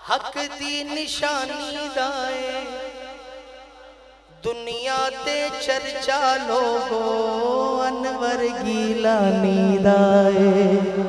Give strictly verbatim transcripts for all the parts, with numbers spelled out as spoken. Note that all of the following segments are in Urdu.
حق دی نشانی دائے دنیا تے چرچا لوگو انور گیلانی دائے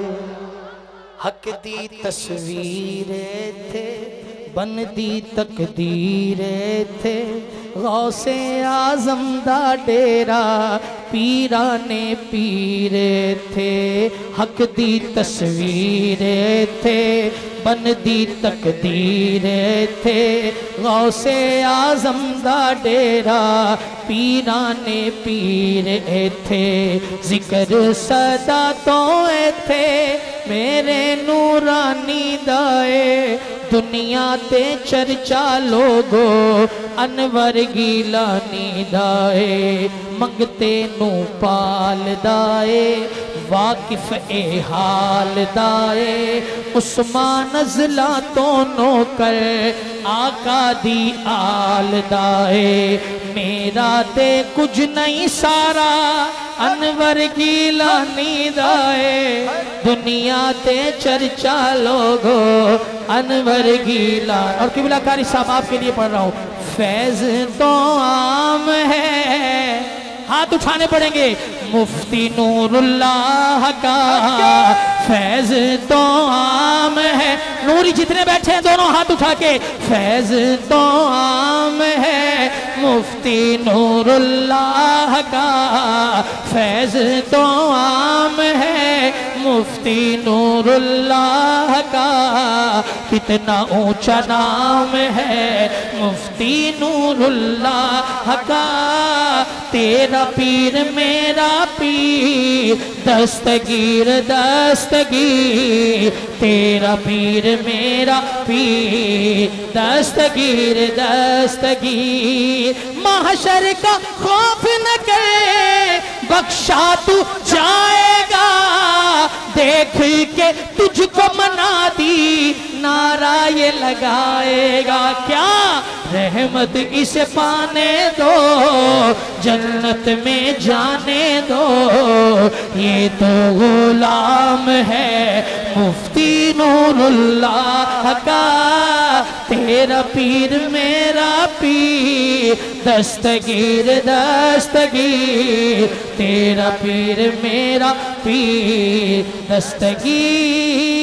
حق دی تصویر تھے بن دی تقدیر تھے غوث اعظم دا ڈیرا پیرانے پیر تھے حق دی تصویر تھے بن دی تقدیر تھے غوث اعظم دا ڈیرا پیرانے پیر تھے ذکر صدا تو تھے میرے نورانی دائے دنیا تے چرچا لوگو انور گیلانی دائے منگتے نو پال دائے واقف اے حال دائے عثمان ازلا تو نوکر آقا دی آل دائے میرا تے کچھ نہیں سارا انور گیلانی دائے دنیا تے چرچا لوگو انور گیلانی اور قبلہ کاری صاحب آپ کے لیے پڑھ رہا ہوں فیض تو عام ہے ہاتھ اٹھانے پڑیں گے مفتی نور اللہ کا فیض تو عام ہے نوری جتنے بیٹھے ہیں دونوں ہاتھ اٹھا کے فیض تو عام ہے مفتی نور اللہ کا فیض تو عام ہے مفتی نور اللہ کا کتنا اونچا نام ہے مفتی نور اللہ کا تیرا پیر میرا پیر دستگیر دستگیر تیرا پیر میرا پیر دستگیر دستگیر محشر کا خوف نہ کرے بخشا تو جائے گا دیکھ کے تجھ کو منادی نعرہ یہ لگائے گا کیا رحمت اسے پانے دو جنت میں جانے دو یہ تو غلام ہے مفتی نور اللہ کا تیرا پیر میرا پیر دستگیر دستگیر تیرا پیر میرا پیر دستگیر